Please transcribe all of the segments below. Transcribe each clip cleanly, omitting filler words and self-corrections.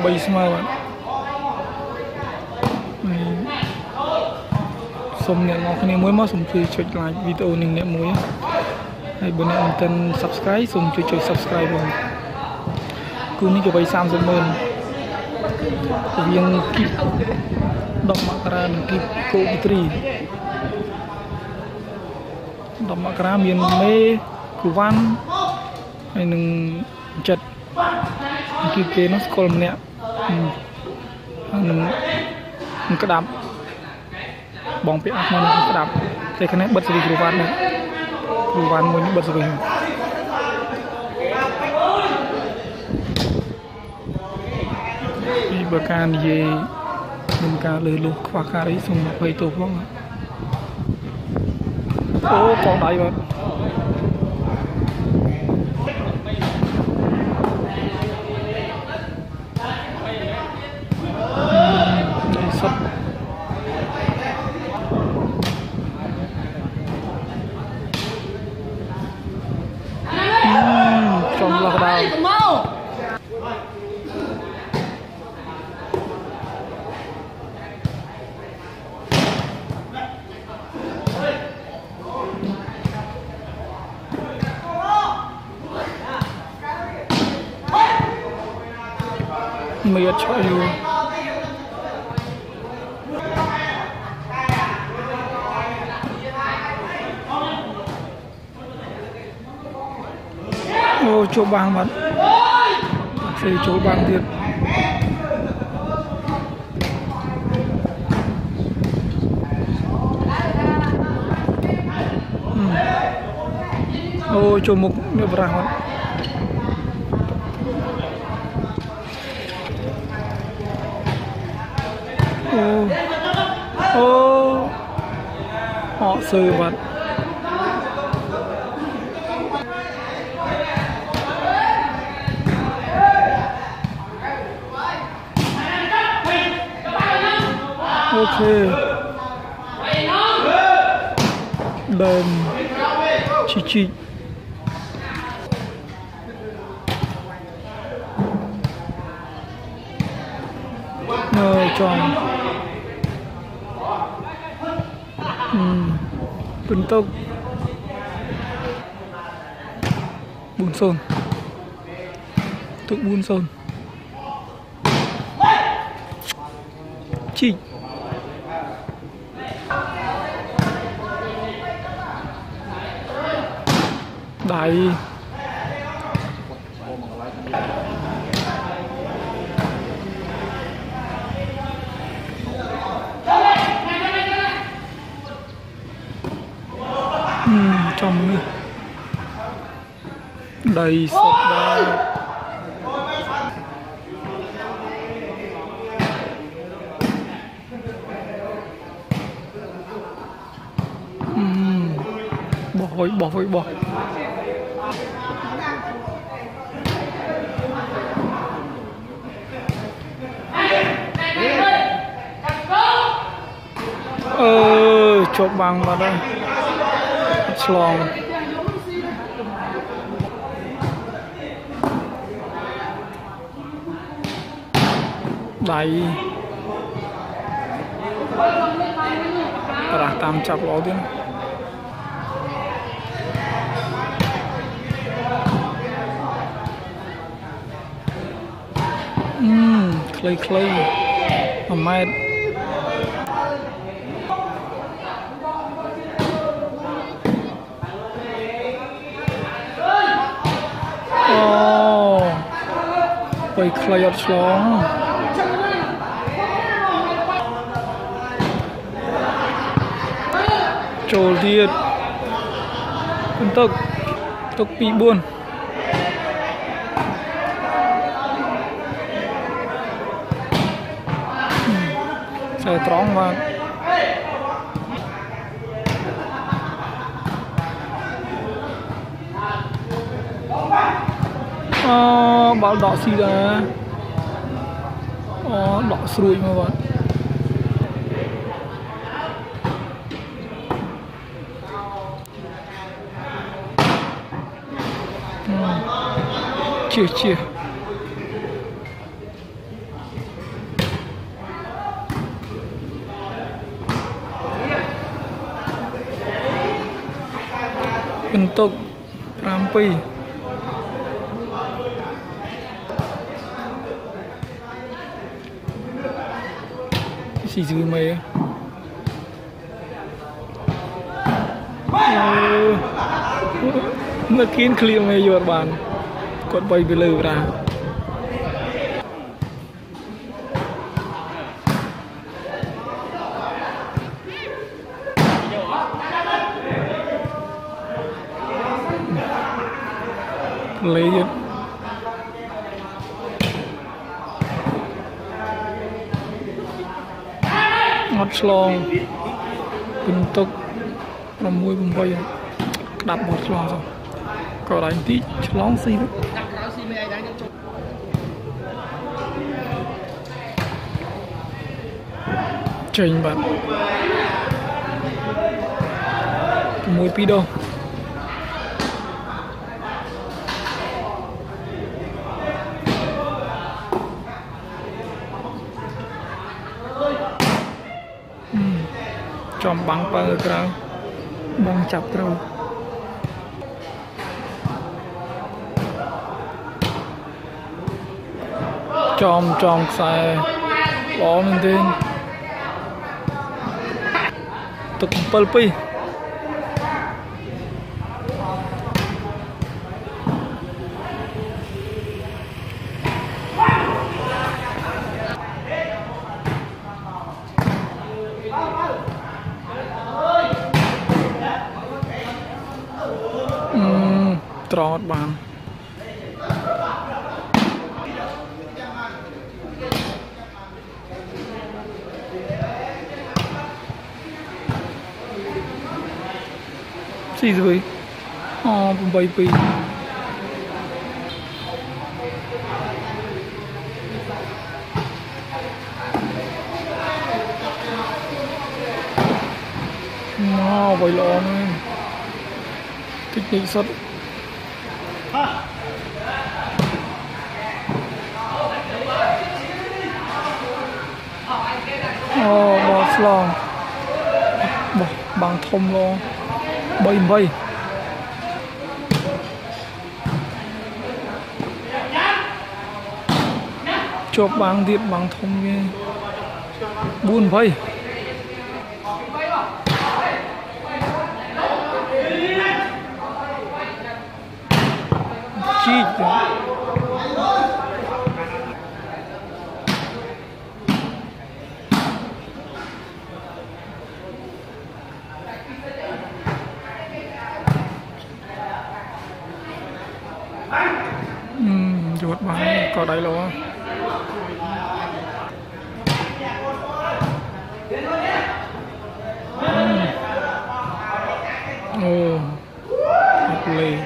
bay smile bạn xong nhận ngọc này mới mất xong chơi chơi lại video này nè mới hay bữa nay mình tên subscribe xong chơi subscribe rồi cứ ní cho bay sam dần mơn yang kip đọc makaran kip cô tri đọc makaran miền mê cử văn hay nâng chật kip kế nó còn nè nâng cái đám bóng bị ác mong cái đám thế cái này bật rồi cử văn này cử văn muốn bật rồi bữa can gì mình ca lừa lục qua ca đấy xong quay tổ vong ô còn đại vậy đây sắp trong lọc đào mày cho yêu ô chỗ bang bạn xây chỗ bangទៀតô chỗ mục nước vàng bạn ô họ sư vật ok đờn chị tròn bình tốc bùn sồn tự bùn sồn chị đáy trong nữa đầy sọt đá bỏ chộp bằng vào đây slong đáy ra tam chập lỗ tiếng clay mệt quay clay ở xuống trồi thiệt tốc bị buồn xe trống mà bảo đỏ xì ra đỏ sùi mà bạn chia untuk rampai xì dư mày nó kiến clear mày vô bàn còn bay về lừa ra lấy hết ngót slong untuk mùi bùng bay đạp một slong rồi có đánh tí slong xí đó trình bạn mùi pi đâu trong băng bờ cao băng chặt rồi trong xe bỏ mình tên tục palpi trọt bàn gì rồi baby vậy lo nữa kích thích sốt bò slong bằng thông lo bay chụp bằng điện bằng thông nghe buồn bay chi chuột bán có đây luôn lì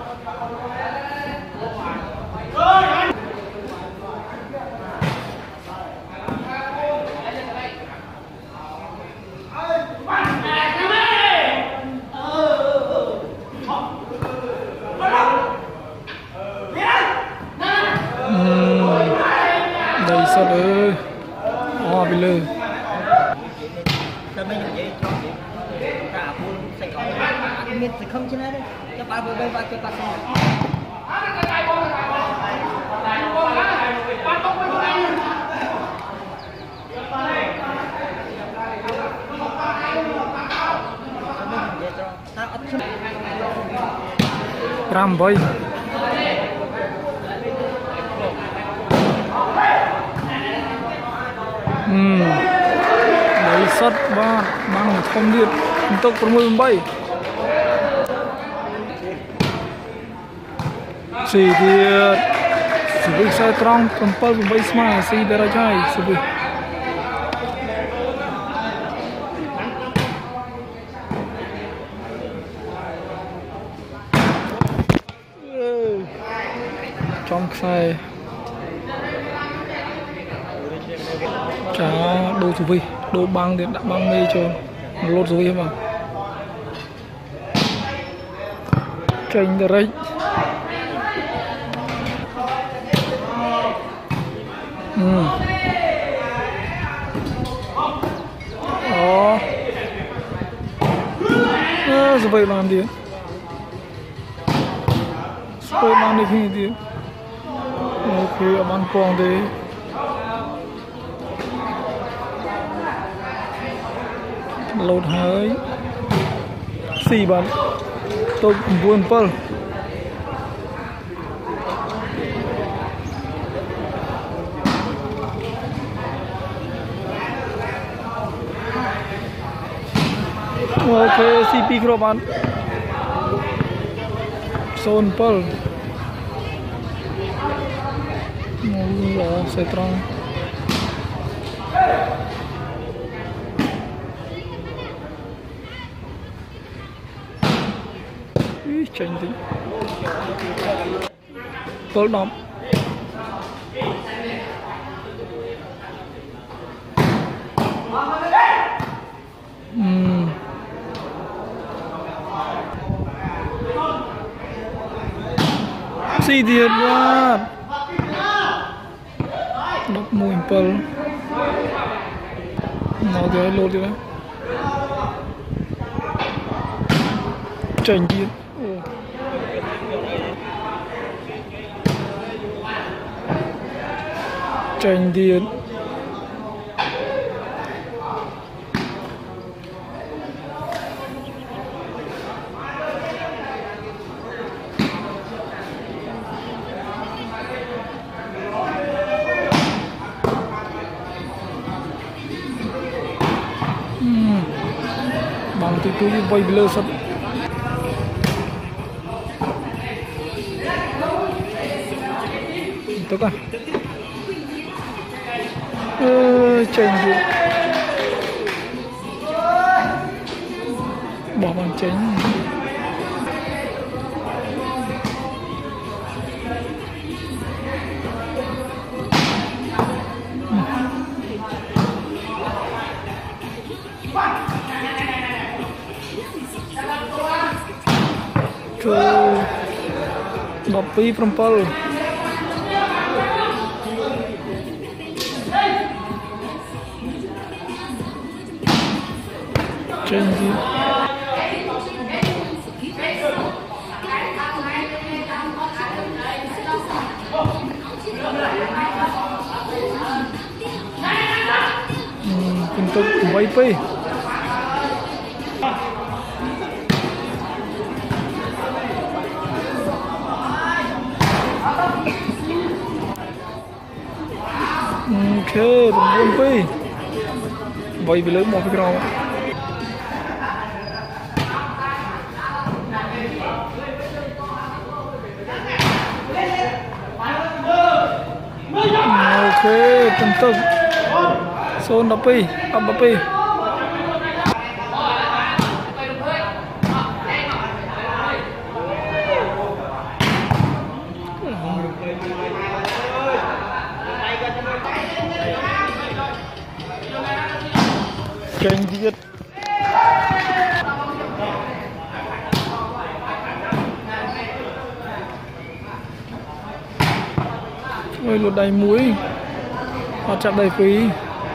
đây sao ơi bị lừa không chứ đấy cho ba bữa bay ba cho ba ram boy đấy sắt ba bằng thông điện untuk permainan si dia sebut saya terang kempal pembaik semua si darajai sebut trong xe trả đồ chủ vi đồ băng điện đã băng mê cho lột rồi em à tranh direct rồi vậy làm gì tôi mang đi khi đi ok ở ban quang thì lột hơi xì bắn tôi buồn pal ok CP kro bắn son pal lo sẽ trăng tranh tí pal đom xì thiệt quá đập mùi pal nó thế lột đi đấy tranh thiệt tranh thiệt bằng từ từ vay lơ sắp tốt à tranh gì bỏ bằng tránh Bapi perempal change untuk wifi ok buồn pi vậy vì lớn một cái rau ok từng từng son đập pi ập pi tranh thiệt ôi lột đầy muối họ chặt đầy phí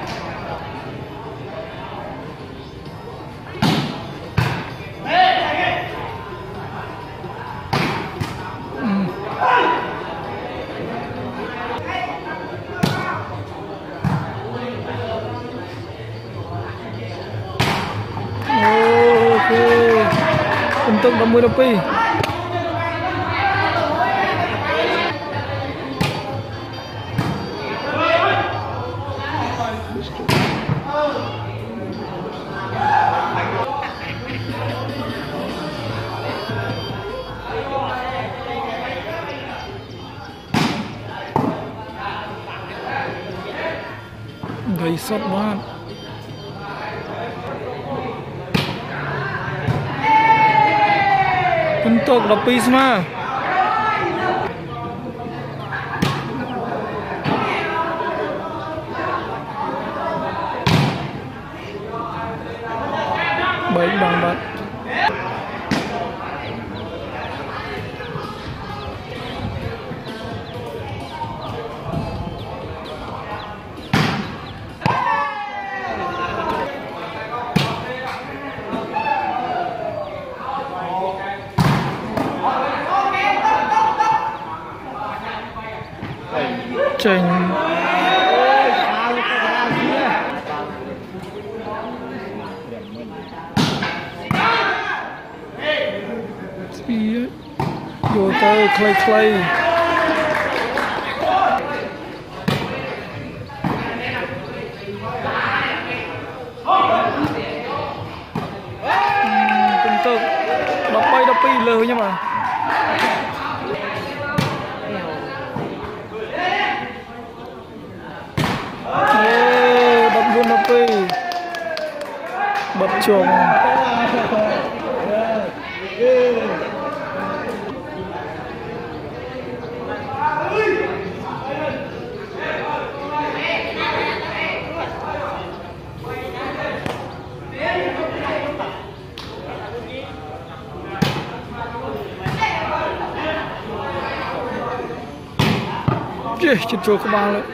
untuk 60 lebih guys shot banget untuk lebih semua baik banget chênh vô tới clay từng tự đọc bay lơ nha mà đọc buôn đọc bay bật chuồng chết chua các bạn lại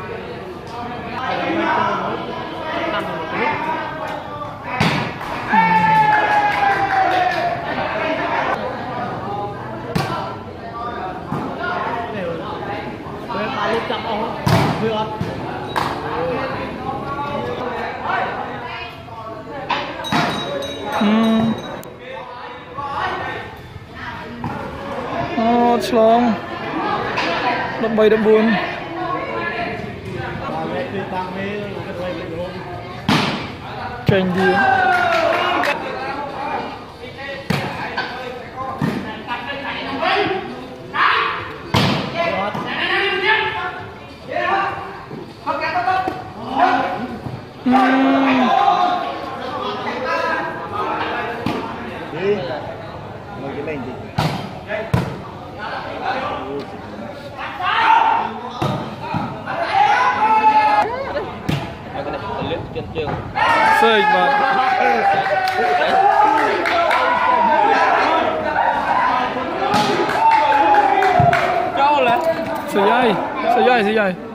Long đập bay đập buồn tranh đi sơi mà cho là sợi dây